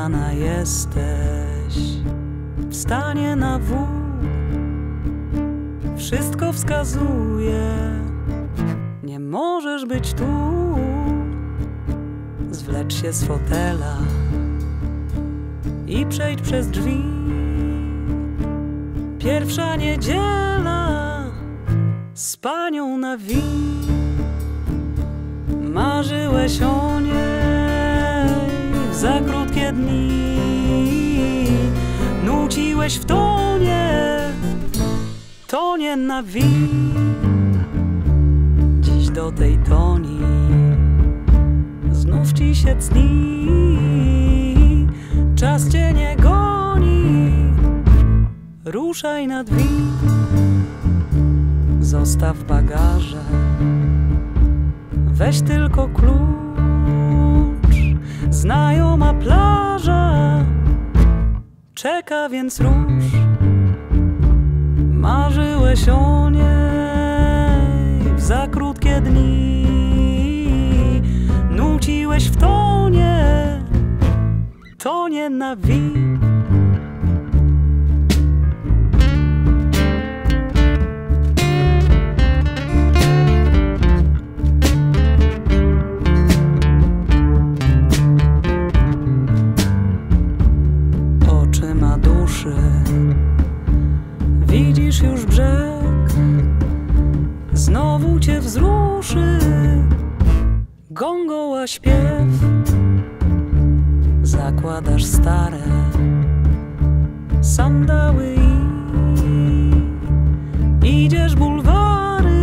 rana jesteś w stanie na W. Wszystko wskazuje, nie możesz być tu. Zwlecz się z fotela i przejdź przez drzwi. Pierwsza niedziela z panią na wi. Marzyłeś o niej za krótkie dni. Nuciłeś w tonie na wi. Dziś do tej toni znów ci się cni. Czas cię nie goni. Ruszaj na drzwi. Zostaw bagaże, weź tylko klucz. Znajoma plaża czeka, więc rusz. Marzyłeś o niej za krótkie dni. Nuciłeś w tonie na wi. Oczyma duszy widzisz już brzeg. Znowu cię wzruszy gongoła śpiew. Zakładasz stare sandały i idziesz bulwary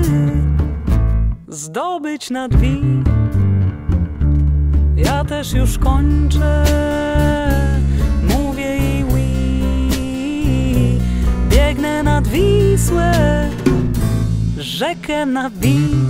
zdobyć na drzwi. Ja też już kończę, mówię jej biegnę nad Wisłę, rzekę na wi.